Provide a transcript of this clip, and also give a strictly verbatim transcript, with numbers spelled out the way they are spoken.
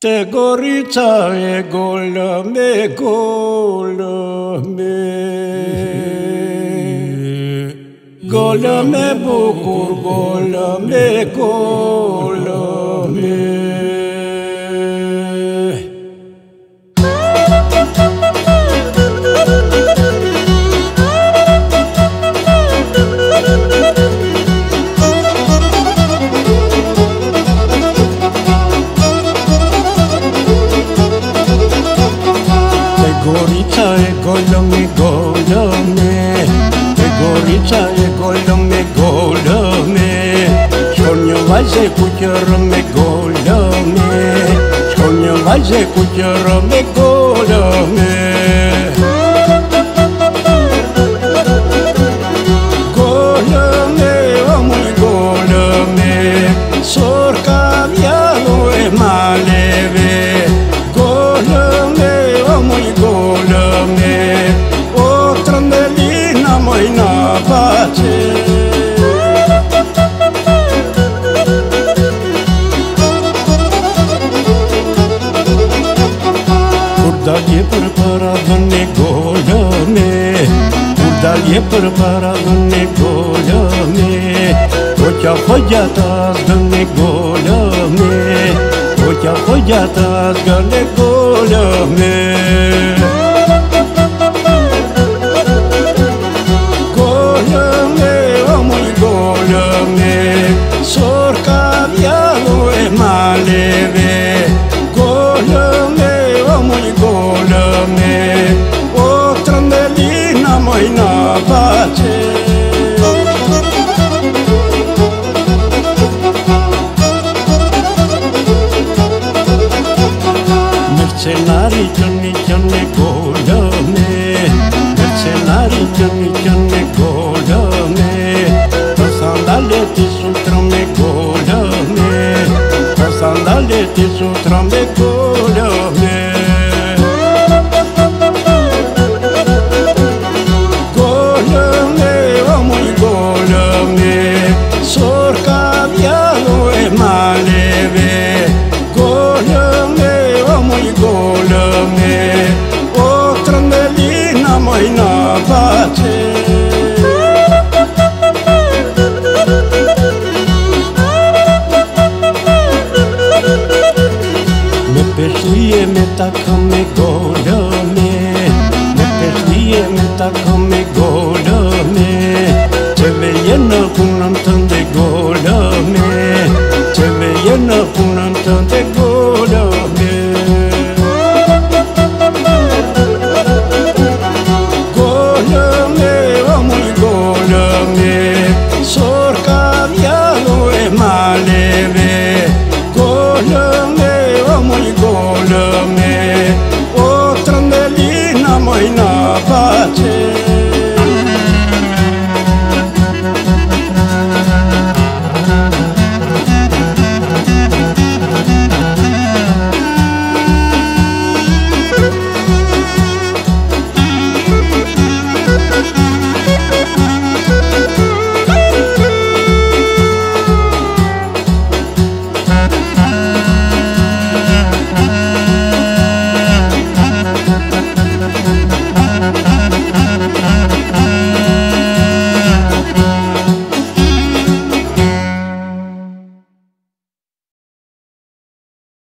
Te gorița e golă me, golă me. Golă me bucur, golă me, golă me. Gorița e golă me, golă me. Te gorița e golă me, golă me. Școlnio vaze cu chiară me, golă me. Școlnio vaze cu chiară me, golă me. Golă me, omul golă me. Sorca mea nu e maleve. Golă me, omul golă me. O trămbelina mai n-abace. Curdalie preparavane golă me. Curdalie preparavane golă me. Ocea făgeata zgăne golă me. Ocea făgeata zgăne golă me. Sorca mea nu e maleve. Golă me, omul golă me. O trămbelina mai n-abace. Mercenarii cioni cioni golă me. Mercenarii cioni cioni golă me. Sandalete sutra me golă me. Sandalete sutra me golă me. Golă me, omul golă me. Sorca mea nu e maleve. Golă me, omul golă me. O trămbelina mai n-abace. Me tacă me golă